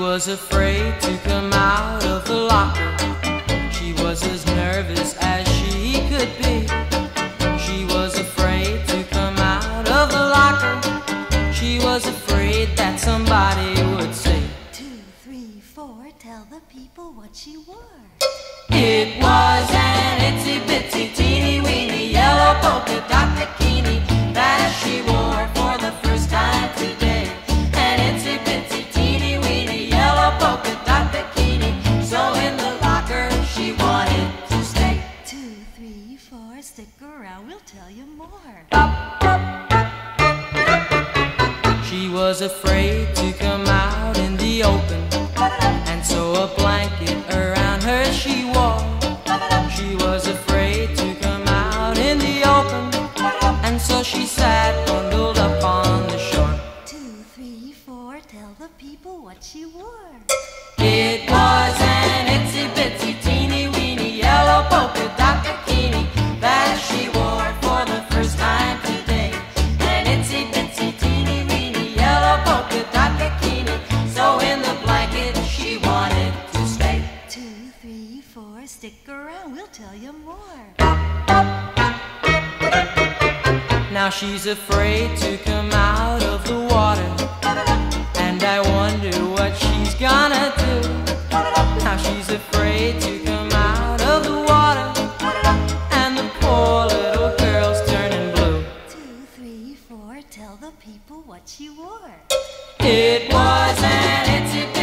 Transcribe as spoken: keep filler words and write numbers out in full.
was afraid to come out of the locker. She was as nervous as she could be. She was afraid to come out of the locker. She was afraid that somebody would say, Two, three, four, tell the people what she wore. It was an itsy bitsy teeny weeny yellow polka dot bikini that she wore for the first time today. An itsy bitsy teeny weeny yellow polka dot bikini, so in the locker she wanted to stay. Two, three, four, stick around, we'll tell you more. She was afraid to come out in the open, and so a blanket around her she wore. She was afraid to come out in the open, and so she sat bundled up on the shore. Two, three, four, tell the people what she wore. It was an itsy bitsy teeny weeny yellow polka dot bikini that she wore for the first time today. An itsy bitsy teeny weeny yellow polka dot bikini, so in the blanket she wanted to stay. Two, three, four, stick around, we'll tell you more. Now she's afraid to come out of the water, and I wonder what she's gonna do. Now she's afraid to come out of the water, and the poor little girl's turning blue. Two, three, four, tell the people what she wore. It was an itsy